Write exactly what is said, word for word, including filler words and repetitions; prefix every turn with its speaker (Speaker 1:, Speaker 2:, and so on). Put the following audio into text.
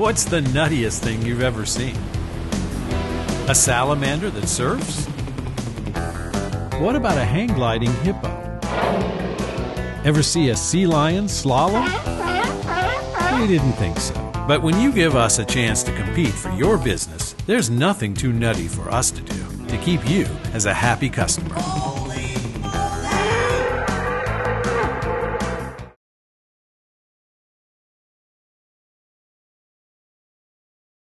Speaker 1: What's the nuttiest thing you've ever seen? A salamander that surfs? What about a hang-gliding hippo? Ever see a sea lion slalom? We didn't think so. But when you give us a chance to compete for your business, there's nothing too nutty for us to do to keep you as a happy customer.